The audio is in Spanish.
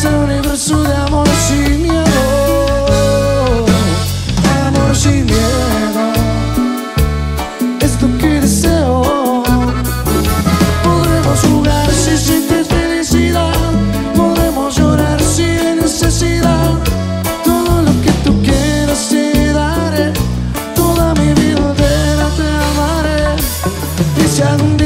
Es el universo de amor sin miedo. Amor sin miedo. Es lo que deseo. Podremos jugar si sientes felicidad. Podremos llorar si hay necesidad. Todo lo que tú quieras te daré. Toda mi vida entera te amaré. Y si algún día